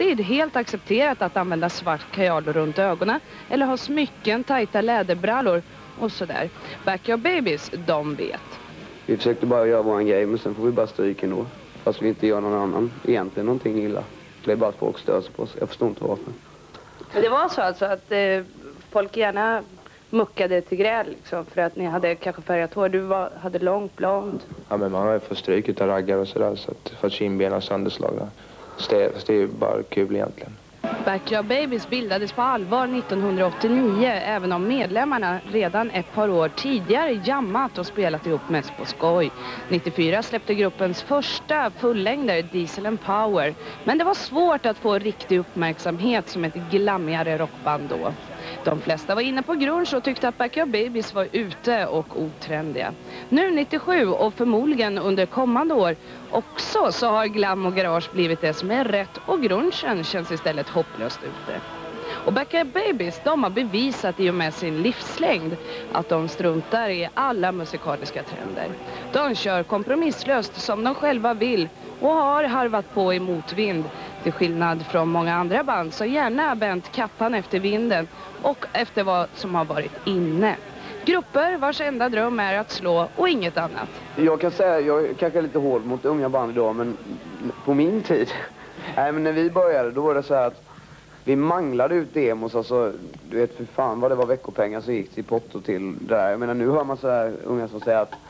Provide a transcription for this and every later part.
alltid helt accepterat att använda svart kajal runt ögonen eller ha smycken, tajta läderbrallor och sådär. Backyard Babies, de vet. Vi försökte bara göra vår grej, men sen får vi bara stryka ändå. Fast vi inte gör någon annan egentligen någonting illa. Det är bara att folk stör sig på oss. Jag förstår inte varför. Men det var så alltså att folk gärna muckade till gräl liksom, för att ni hade kanske färgat hår. Du hade långt, blond. Ja, men man har ju fått stryk utav raggar och sådär, så att för att kindbenen sönderslagna. Så det är ju bara kul egentligen. Backyard Babies bildades på allvar 1989, även om medlemmarna redan ett par år tidigare jammat och spelat ihop mest på skoj. 94 släppte gruppens första fullängdare Diesel and Power, men det var svårt att få riktig uppmärksamhet som ett glammigare rockband då. De flesta var inne på grunge och tyckte att Backyard Babies var ute och otrendiga. Nu 97 och förmodligen under kommande år också så har glam och garage blivit det som är rätt och grungen känns istället hopplöst ute. Och Backyard Babies, de har bevisat i och med sin livslängd att de struntar i alla musikaliska trender. De kör kompromisslöst som de själva vill och har harvat på i motvind. Till skillnad från många andra band så gärna bänt kappan efter vinden och efter vad som har varit inne. Grupper vars enda dröm är att slå och inget annat. Jag kan säga, jag är kanske lite hård mot unga band idag, men på min tid, men när vi började, då var det så här att vi manglade ut demos, alltså, du vet för fan vad det var veckopengar så gick till potto till det där. Jag menar, nu hör man så här unga som säger att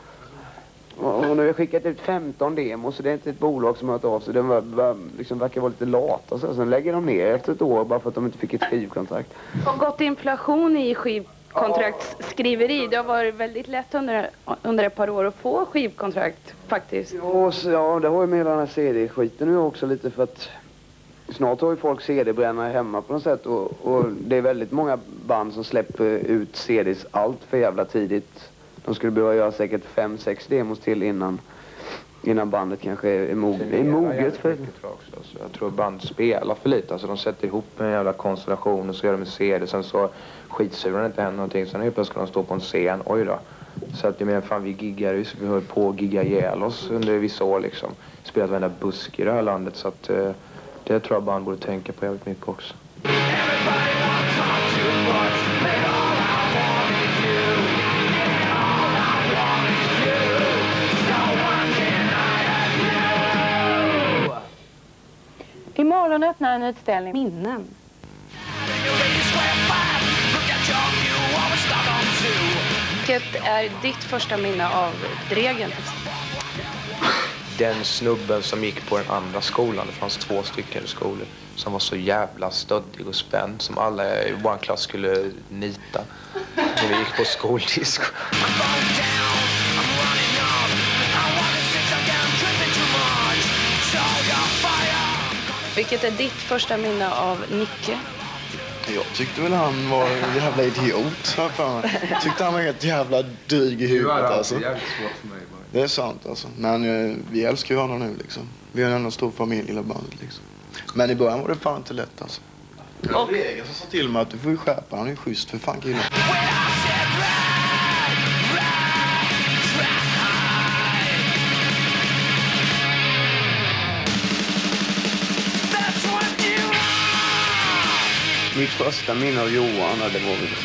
och nu har jag skickat ut 15 demos, så det är inte ett bolag som har hört av sig. De liksom verkar vara lite lata, så sen lägger de ner efter ett år bara för att de inte fick ett skivkontrakt. Och gått inflation i skivkontraktsskriveri. Det har varit väldigt lätt under ett par år att få skivkontrakt faktiskt. Ja, det har ju med den här CD-skiten nu också lite, för att snart har ju folk CD-brännare hemma på något sätt, och det är väldigt många band som släpper ut CDs allt för jävla tidigt. De skulle behöva göra säkert 5-6 demos till innan bandet kanske är moget för det. Jag tror band spelar för lite, alltså de sätter ihop en jävla konstellation och så gör de en CD, sen så skitsurar inte händer någonting, sen helt plötsligt ska de stå på en scen, oj då. Så att jag menar, fan vi giggar ju, så vi höll på att gigga ihjäl oss under vissa år liksom. Spelat varenda busk i det här landet, så att det tror jag band borde tänka på jävligt mycket också. Imorgon öppnar en utställning Minnen. Vilket är ditt första minne av Dregen? Den snubben som gick på den andra skolan, det fanns 2 stycken skolor, som var så jävla stöddig och spänd, som alla i vår klass skulle nita när vi gick på skoldisco. Vilket är ditt första minne av Nicke? Jag tyckte väl han var en jävla idiot. Jag tyckte han var helt jävla dryg i huvudet alltså. Det är sant alltså. Men vi älskar ju honom nu liksom. Vi har en stor familj i bandet liksom. Men i början var det fan inte lätt alltså. Och Vegas sa till mig att du får ju skärpa, han är ju schysst för fan killen. Mitt första minne av Johan, det var väl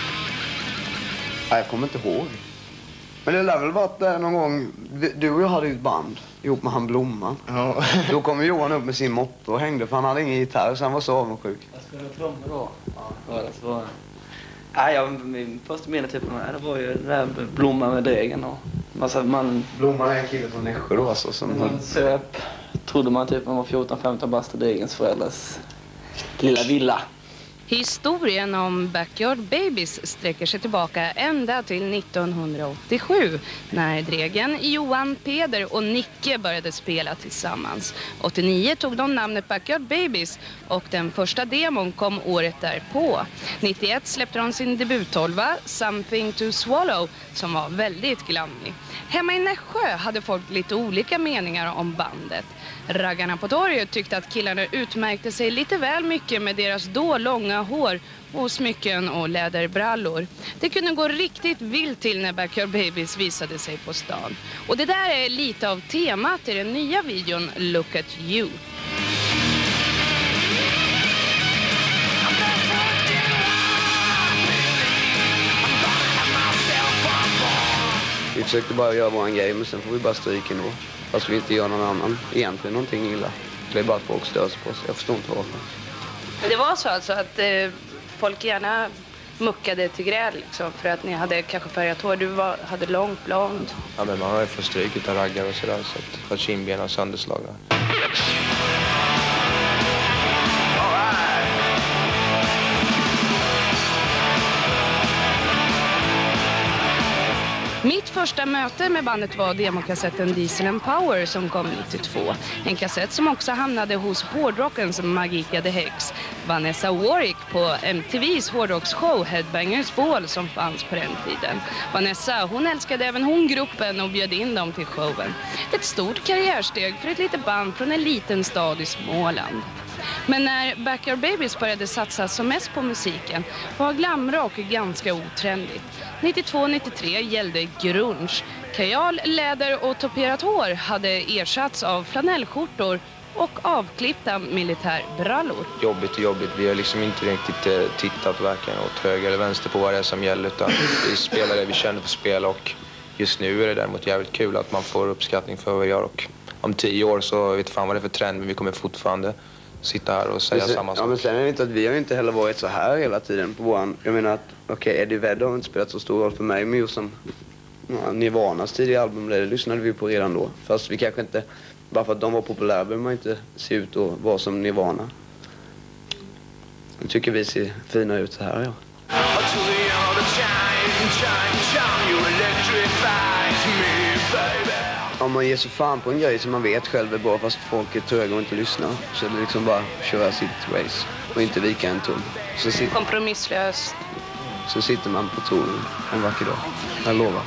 jag kommer inte ihåg. Men det lär väl varit där någon gång, du och jag hade ju ett band ihop med han Blomman. Ja. Då kom Johan upp med sin moppe och hängde, för han hade ingen gitarr, så han var så avundsjuk. Jag spelade trummor då. Ja, nej, min första minne typ, det var ju det där Blomman med Dregen och Blomman är en kille från Nässjö då alltså, som man söp, trodde man typ man var 14-15 bast i Dregens föräldrars lilla villa. Historien om Backyard Babies sträcker sig tillbaka ända till 1987 när Dregen, Johan, Peder och Nicke började spela tillsammans. 89 tog de namnet Backyard Babies och den första demon kom året därpå. 91 släppte de sin debuttolva Something to Swallow som var väldigt glammig. Hemma i Nässjö hade folk lite olika meningar om bandet. Raggarna på torget tyckte att killarna utmärkte sig lite väl mycket med deras då långa hår och smycken och läderbrallor. Det kunde gå riktigt vilt till när Backyard Babies visade sig på stan. Och det där är lite av temat i den nya videon Look at You. försökte bara göra våran grej, men sen får vi bara stryka ändå. Fast vi inte gör någon annan egentligen någonting illa. Det är bara att folk stör sig på sig. Jag förstår inte varför. Men det var så alltså att folk gärna muckade till gräl liksom, för att ni hade kanske färgat hår. Du hade långt blont. Ja, men man har ju fått stryket av raggar och sådär, så att kindbenen sönderslagna. Mitt första möte med bandet var demokassetten Diesel and Power som kom 92. En kassett som också hamnade hos hårdrockens Magica the Hex. Vanessa Warwick på MTVs hårdrocksshow Headbangers Ball som fanns på den tiden. Vanessa, hon älskade även hon gruppen och bjöd in dem till showen. Ett stort karriärsteg för ett litet band från en liten stad i Småland. Men när Backyard Babies började satsa som mest på musiken var glamrock ganska otrendigt. 92-93 gällde grunge. Kajal, läder och toperat hår hade ersatts av flanellskjortor och avklippta militärbrallor. Jobbigt. Vi har liksom inte riktigt tittat varken åt höger eller vänster på vad det är som gäller, utan vi spelar det vi känner för spel, och just nu är det däremot jävligt kul att man får uppskattning för vad vi gör, och om 10 år så vet fan vad det är för trend, men vi kommer fortfarande sitta här och säga samma sak. Ja, men sen är det inte att vi har inte heller varit så här hela tiden på våran. Jag menar att Eddie Vedder har inte spelat så stor roll för mig, men just som Nirvanas tidiga album, det lyssnade vi på redan då. Fast vi kanske inte, bara för att de var populära behöver man inte se ut och vara som Nirvana. Jag tycker vi ser fina ut så här, ja. Om man ger sig fan på en grej som man vet själv är bra, fast folk är tröga och inte lyssnar, så är det liksom bara köra sitt race och inte vika en tum. Kompromisslöst. Så sitter man på tronen en vacker dag. Jag lovar.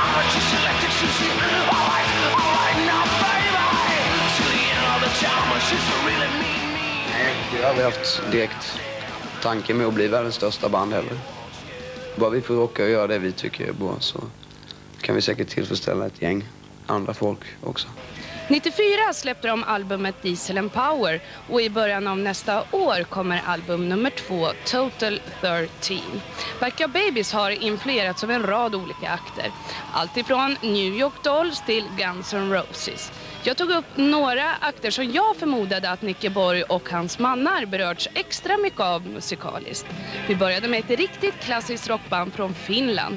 Jag har aldrig haft direkt tanke med att bli världens största band heller. Bara vi får råka och göra det vi tycker är bra, så kan vi säkert tillfredsställa ett gäng andra folk också. 94 släppte de albumet Diesel and Power, och i början av nästa år kommer album nummer 2, Total 13. Backyard Babies har influerats av en rad olika akter. Allt ifrån New York Dolls till Guns N' Roses. Jag tog upp några akter som jag förmodade att Nicke Borg och hans mannar berörts extra mycket av musikaliskt. Vi började med ett riktigt klassiskt rockband från Finland.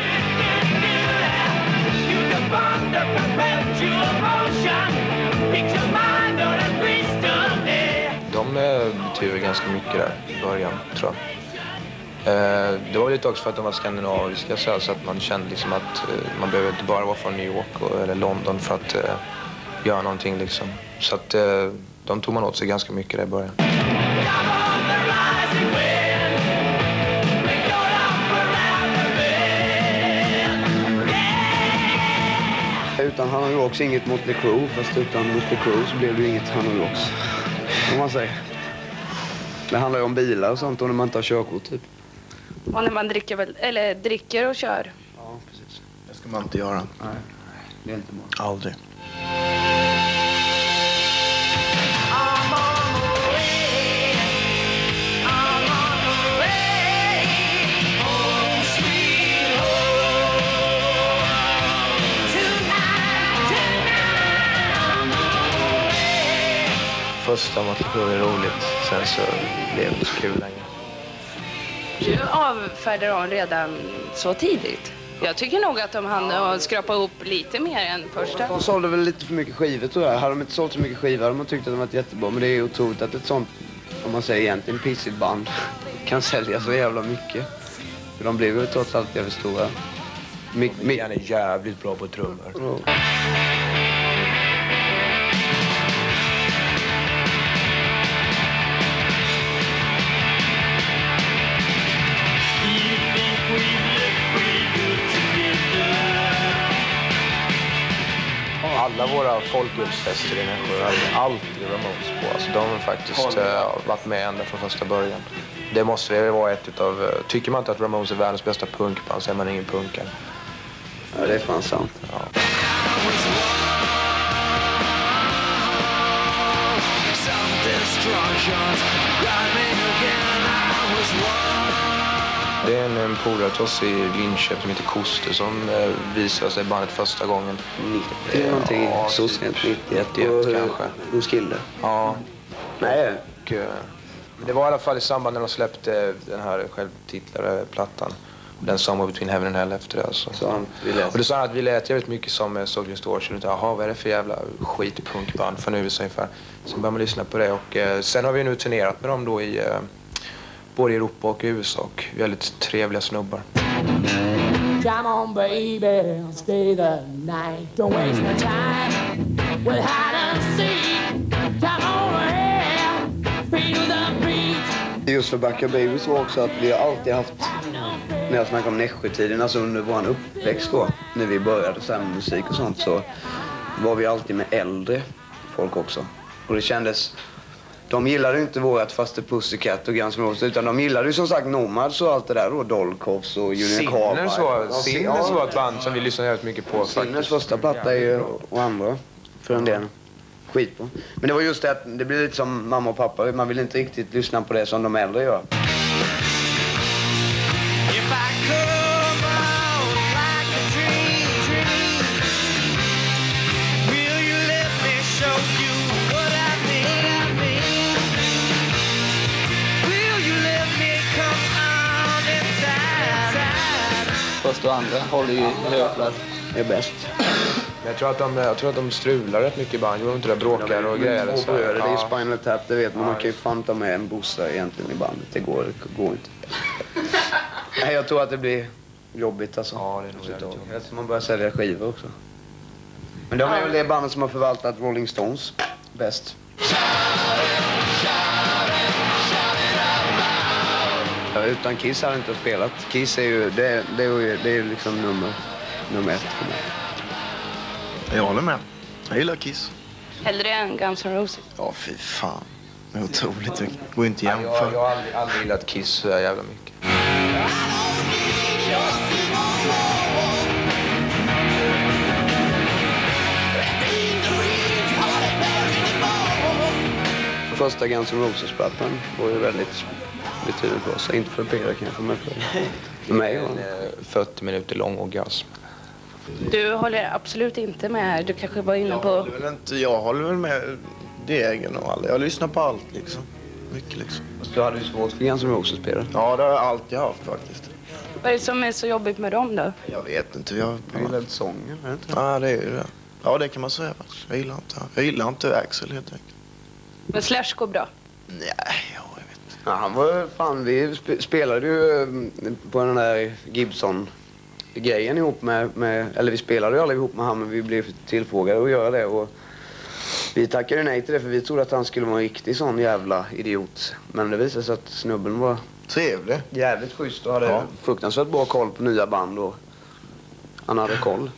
De betyder ganska mycket där i början, tror jag. Det var lite också för att de var skandinaviska, så att man kände liksom att man behöver inte bara vara från New York eller London för att göra någonting liksom. Så att de tog man åt sig ganska mycket där i början. Utan Hanoi Rocks inget Motley Crue, fast utan Motley Crue så blev det inget Hanoi Rocks, om man säger. Det handlar ju om bilar och sånt, och när man inte har körkort typ. Och när man dricker och kör. Ja, precis. Det ska man inte göra. Nej, det är inte bra. Aldrig. Första motivationen är roligt, sen så blev det så kul längre. Du avfärdade dem redan så tidigt. Jag tycker nog att de hann skrapa upp lite mer än första. De sålde väl lite för mycket skivor, tror jag. Hade de inte sålt så mycket skivor hade man tyckt att de var jättebra. Men det är otroligt att ett sånt, om man säger egentligen pissigt band, kan sälja så jävla mycket. För de blev ju trots allt jävligt stora. Han är jävligt bra på trummor. Ja. Alla våra folkölsfester i Nässjö har alltid Ramones på. Alltså, de har faktiskt varit med ända från första början. Det måste väl vara ett utav... Tycker man inte att Ramones är världens bästa punkband så är man ingen punkare. Ja, det är fan sant. Ja. Det är en polare till oss i Linköping som heter Koster som visade sig bandet första gången. 90 någonting, så sent 91 kanske. Hos Kilde. Ja. Nej. Och, det var i alla fall i samband när de släppte den här självtitlade plattan. Den Summer Between Heaven and Hell efter det alltså. Så vi lät. Och det sa att vi lät jävligt mycket som Social Distortion. Jaha, vad är det för jävla skitpunkband från USA ungefär. Sen började man lyssna på det och sen har vi nu turnerat med dem då i både i Europa och i USA och vi är väldigt trevliga snubbar. Come on baby, stay the night. Don't waste my time with hide and seek. Come on here, feel the beat. Just för Backyard Babies var också att vi har alltid haft, när jag snackar om Nässjö-tiden, alltså under vår uppväxt då, när vi började så här med musik och sånt, så var vi alltid med äldre folk också. Och det kändes, de gillade inte vårat Faster Pussycat och Guns N' Roses, utan de gillade ju som sagt Nomads och allt det där, och Dolkovs och Union Carbide. Sinners var ett band som vi lyssnade väldigt mycket på. Sinners första platta är ju, och andra, för en del. Skit på. Men det var just det att det blir lite som mamma och pappa. Man vill inte riktigt lyssna på det som de äldre gör. Första och andra håller ju högklass. Det är bäst. Jag tror att de strular rätt mycket i band. Gjorde de inte det, bråkar och grejer. Och bröder, det är ju Spinal Tap, det vet man. Man kan ju fan ta med en bossa egentligen i bandet. Det går inte. Nej, jag tror att det blir jobbigt alltså. Ja, det är nog jävligt jobbigt. Man börjar sälja skivor också. Men de är väl det bandet som har förvaltat Rolling Stones bäst. Utan Kiss hade inte spelat. Kiss är ju, det är liksom nummer ett för mig. Jag håller med. Jag gillar Kiss. Hellre än Guns N' Roses. Ja, fy fan. Det är otroligt. Det går inte jämför. Jag har aldrig gillat Kiss så jävla mycket. Första Guns N' Roses-plattan var ju väldigt betydande för oss. Inte för Peter kanske, men för mig. En 40 minuter lång orgasm. Du håller absolut inte med här. Du kanske var inne på... Jag håller väl med Degen och alla. Jag lyssnar på allt liksom. Mycket liksom. Du hade ju svårt för Guns N' Roses-spelare. Ja, det har jag alltid haft faktiskt. Vad är det som är så jobbigt med dem då? Jag vet inte. Jag gillar inte sången, är det inte? Ja, det är ju det. Ja, det kan man säga faktiskt. Jag gillar inte Axel helt enkelt. Men Slash går bra? Nej, jag vet inte. Ja, han var fan, vi spelade ju på den där Gibson-grejen ihop med, eller vi spelade ju aldrig ihop med han, men vi blev tillfrågade att göra det, och vi tackade nej till det för vi trodde att han skulle vara en riktig sån jävla idiot. Men det visade sig att snubben var trevlig, jävligt schysst och hade fruktansvärt bra koll på nya band, och han hade koll.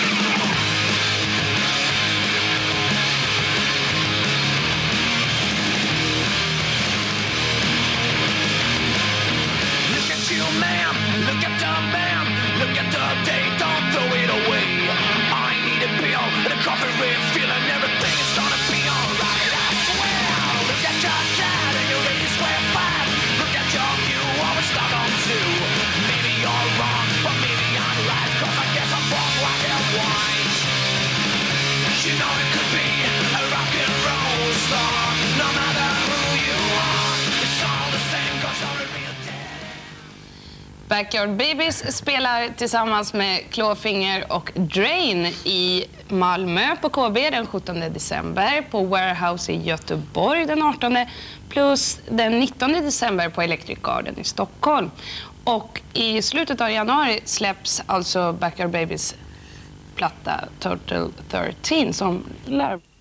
Backyard Babies spelar tillsammans med Clawfinger och Drain i Malmö på KB den 17 december, på Warehouse i Göteborg den 18, plus den 19 december på Electric Garden i Stockholm. Och i slutet av januari släpps alltså Backyard Babies platta Total 13 som lär